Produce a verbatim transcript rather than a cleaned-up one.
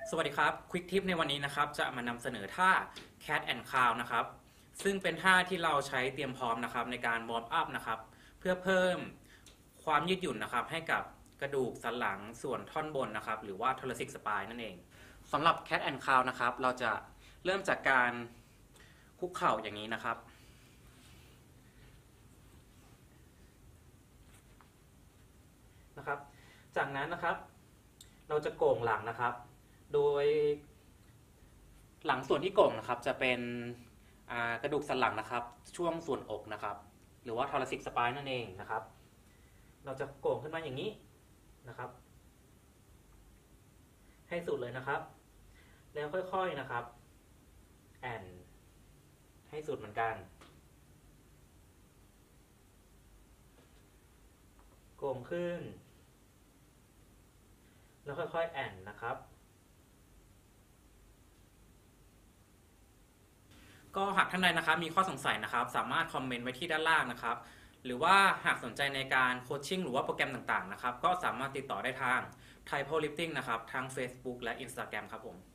สวัสดีครับควิกทิปในวันนี้นะครับจะมานำเสนอท่า Cat and Cow นะครับซึ่งเป็นท่าที่เราใช้เตรียมพร้อมนะครับในการวอร์มอัพนะครับเพื่อเพิ่มความยืดหยุ่นนะครับให้กับกระดูกสันหลังส่วนท่อนบนนะครับหรือว่า Thoracic Spine นั่นเองสำหรับ Cat and Cow นะครับเราจะเริ่มจากการคุกเข่าอย่างนี้นะครับนะครับจากนั้นนะครับเราจะโก่งหลังนะครับโดยหลังส่วนที่โก่งนะครับจะเป็นกระดูกสันหลังนะครับช่วงส่วนอกนะครับหรือว่า Thoracic Spine นั่นเองนะครับเราจะโก่งขึ้นมาอย่างนี้นะครับให้สุดเลยนะครับแล้วค่อยๆนะครับแอนให้สุดเหมือนกันโก่งขึ้นแล้วค่อยๆแอนนะครับก็หากท่านใดนะครับมีข้อสงสัยนะครับสามารถคอมเมนต์ไว้ที่ด้านล่างนะครับหรือว่าหากสนใจในการโคชชิ่งหรือว่าโปรแกรมต่างๆนะครับก็สามารถติดต่อได้ทาง Thai Powerlifting นะครับทาง Facebook และ Instagram ครับผม